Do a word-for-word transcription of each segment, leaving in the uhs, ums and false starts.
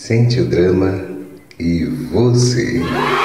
Sente o drama e você.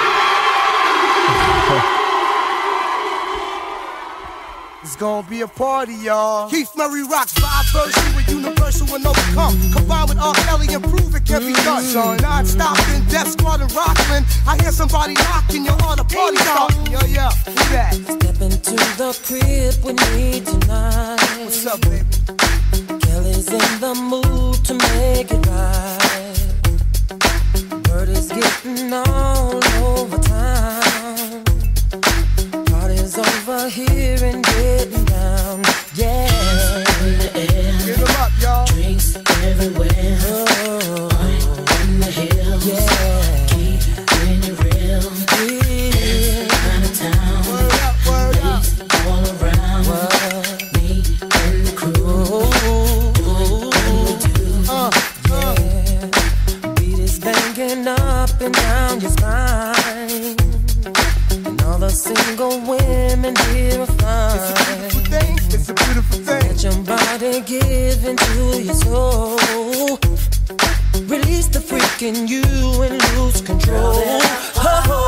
It's gonna be a party, y'all. Keith Murray rocks five version with Universal and Overcome. Combined with R. Kelly and prove it can be done. So non-stop in Death Squad and Rockland. I hear somebody knocking, you all the party starting. Yo, yo, who that? Step into the crib with me tonight. What's up, baby? Kelly's in the mood to make it right. Word is getting all over town. Party's over here and getting down. Yeah. In the air. Get them up, y'all. Drinks everywhere. Oh. In the hills. Yeah. Keep doing it real. Yeah. Kind of town. Word up, word up. All around. What? Me and the crew. Doing what we do. Uh, uh. Yeah. Beat is banging up and down your spine. And all the single women here are fine. It's a beautiful thing. It's a beautiful thing. Let your body give into your soul. Release the freak in you and lose control. Oh,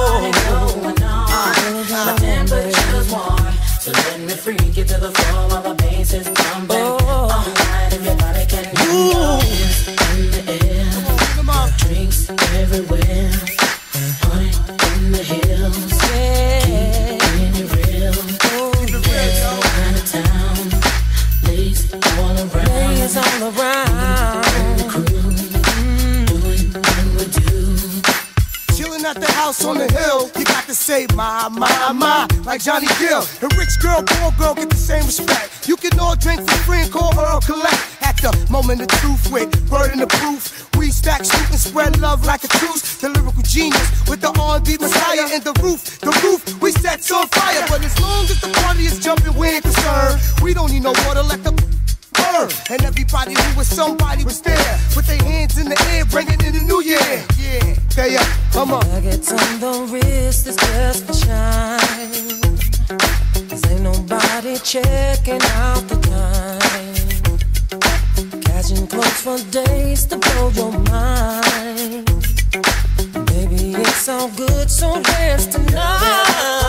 my temperature's warm, so let me freak you to the floor while the bass is pumping. All night if your body can move. In the air, come on, drinks everywhere. Honey in the hills, yeah. Keeping it real. Kind of town, ladies all around. Ladies all around. The crew, doing what we do. Chilling at the house on the hill, you got to say my, my, my, like Johnny Gill. The rich girl, poor girl get the same respect. You can all drink for free and call Earl Collect. At the moment of truth with Bird in the proof, we stack, shoot and spread love like a truce. The lyrical genius with the R and B Messiah and the roof, the roof we set on fire. But as long as the party is jumping, we ain't concerned. We don't need no water, let the burn. And everybody who was somebody was there, put their hands in the air, bringing in the new year. Yeah, stay up, come on. Nuggets on the wrist is just for shine. Cause ain't nobody checking out the time. Catching clothes for days to blow your mind. Baby, it's all good, so dance tonight.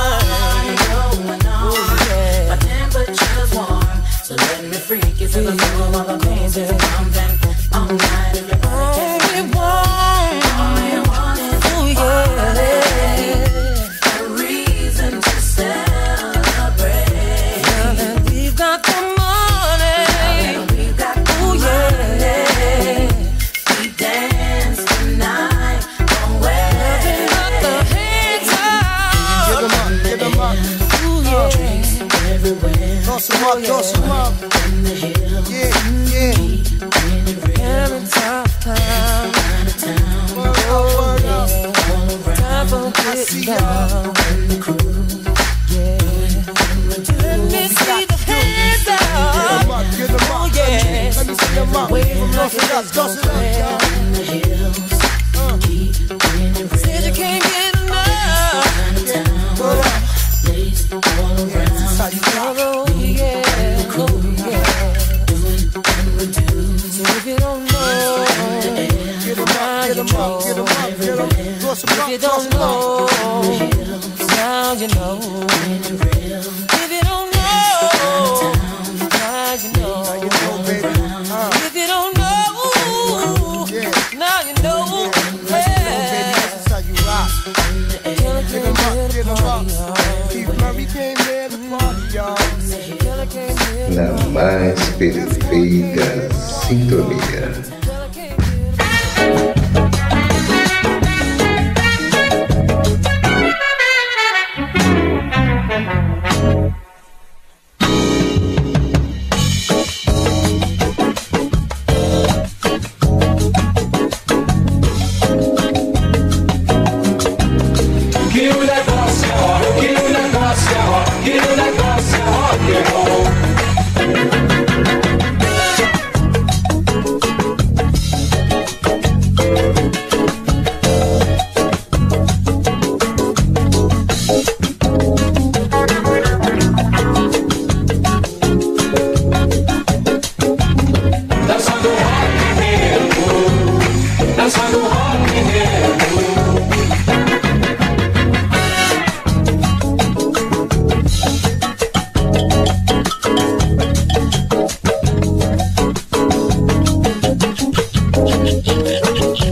My temperature's warm, so let me freak you to the floor while the bass is pumping. All night if your body can move. All you want is oh yeah, a reason to celebrate. Now that we've got the money, now that we've got the oh yeah, we dance tonight. Don't wait. nothing but the hands up. Get them up, get them up. Ooh yeah. Drinks everywhere. Toss them up, toss them up. In the hills. Yeah, yeah. Keeping it real. Having top time. Kind of town. Word up, word up. All around. Time for I see getting y'all. down. And the crew. Yeah. Let me see the hands Get up. them up, get them up. Oh yeah. Let me see them up. Toss it up, toss it up, y'all. In the hills. Keeping it real. Said you can't get enough. Kind of town. Word up. Ladies all This is around. how you rock. Oh yeah. Oh yeah. Doing what we do. So if you don't know, Get them up, get them up, get them up, get them up. Toss them if up, you toss don't them up. know, now you know. Keeping it real. If you don't know, now you know. Now you know, baby. Uh, If you don't know, yeah. now you know. Baby, this is how you rock. Get them up, get them up. Keith Murray came here to party, y'all. Na mais perfeita sintonia. Que o negócio é rock, que o negócio é rock, que o negócio é rock and roll. do rock and roll. Thank you.